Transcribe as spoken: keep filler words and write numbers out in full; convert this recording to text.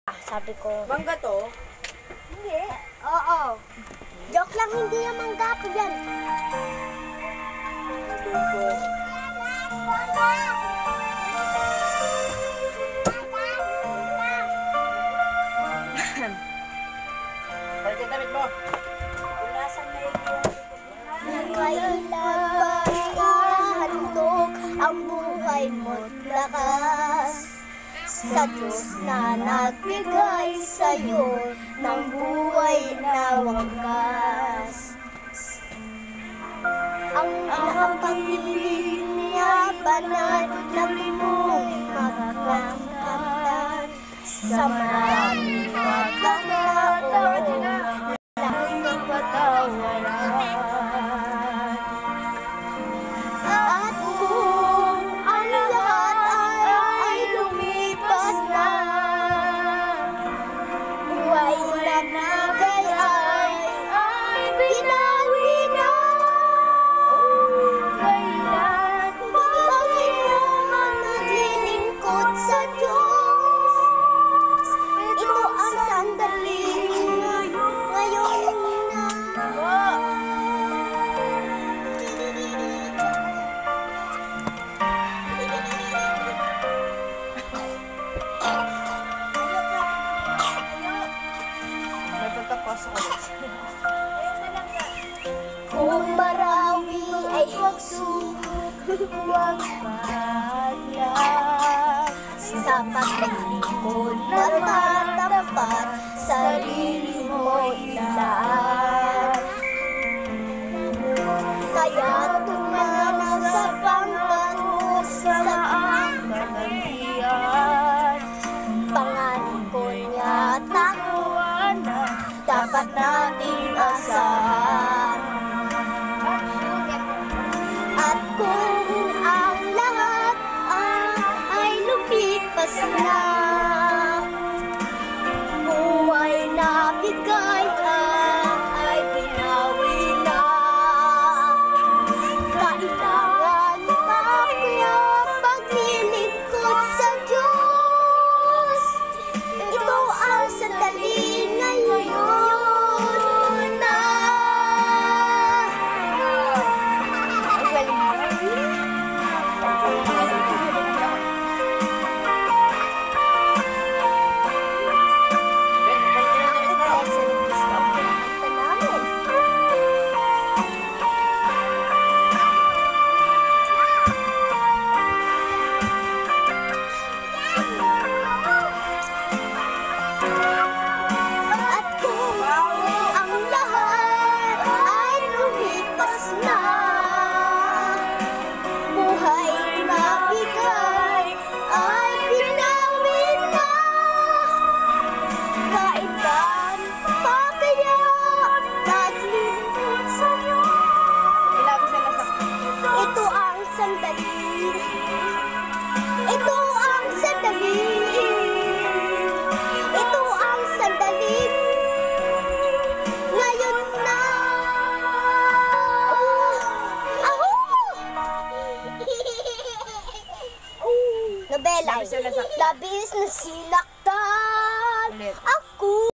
Sabi ko, mangga to? hindi. Oo. Joke lang, hindi yung mangga po yan. Adobo. Balik yung damit mo. Ulasan na yung Kailan ba ihahandog ang buhay mo't lakas sa Diyos na nagbigay sa'yo ng buhay na wagas? Ang nakapag-ibig niya banal na mong magkamtan sa maraming pagkakataon na patawaran. At kung ang lahat ay lumipas na, buhay na nagayay ay binawi na. Kailan ba kayo maglilingkod sa Diyos? Ito ang sandali ngayon na. may pagkapasok ulit. Kung marawi ay huwag suwag paglag sa paglilingkod na matapat, sarili mo ilaan. Kaya tumana sa pangkat sa ang kagantian. Pangalan ko niya takuan na dapat nating asahan. At kung ang lahat ay lumipas na, buhay na bigay ay binawi na. Kailangan pa kaya paglilingkod sa Diyos? Ito ang sandali ngayon na. At kung ang lahat ay lumipas na, buhay na bigay ay binawi na. Kailan pa kaya naglingkod sa Diyos? Ilapis na nasa. Ito ang sandali. Ito ang sandali. Ito ang sandali. Ngayon na. Aho! Nobela. Labis na nasa- Labis na sinaktan. Ulit. Ako.